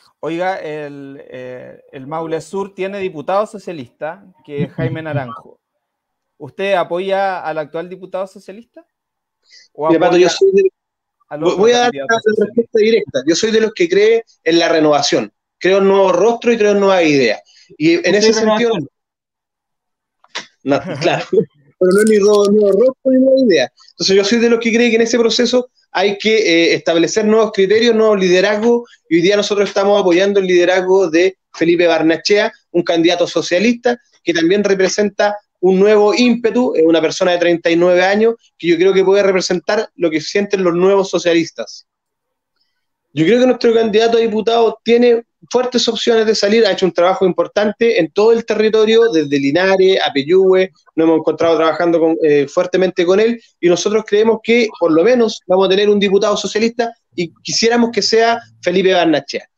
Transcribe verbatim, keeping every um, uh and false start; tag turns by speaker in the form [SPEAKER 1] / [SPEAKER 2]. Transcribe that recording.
[SPEAKER 1] Oiga, el, eh, el Maule Sur tiene diputado socialista, que es Jaime Naranjo. ¿Usted apoya al actual diputado socialista o
[SPEAKER 2] Mira, Pato, yo
[SPEAKER 1] apoya
[SPEAKER 2] soy de,
[SPEAKER 1] al otro
[SPEAKER 2] voy a dar
[SPEAKER 1] candidato
[SPEAKER 2] una
[SPEAKER 1] socialista?
[SPEAKER 2] respuesta directa. Yo soy de los que cree en la renovación. Creo en nuevos rostros y creo en nuevas ideas. Y en
[SPEAKER 3] Usted
[SPEAKER 2] ese
[SPEAKER 3] es
[SPEAKER 2] sentido,
[SPEAKER 3] renovación.
[SPEAKER 2] no, claro, pero no es ni nuevo, nuevo rostro ni nueva idea. Entonces yo soy de los que cree que en ese proceso hay que eh, establecer nuevos criterios, nuevos liderazgos, y hoy día nosotros estamos apoyando el liderazgo de Felipe Barnechea, un candidato socialista que también representa un nuevo ímpetu, es una persona de treinta y nueve años que yo creo que puede representar lo que sienten los nuevos socialistas. Yo creo que nuestro candidato a diputado tiene fuertes opciones de salir, ha hecho un trabajo importante en todo el territorio, desde Linares a Peyúgue, nos hemos encontrado trabajando con, eh, fuertemente con él, y nosotros creemos que por lo menos vamos a tener un diputado socialista y quisiéramos que sea Felipe Barnechea.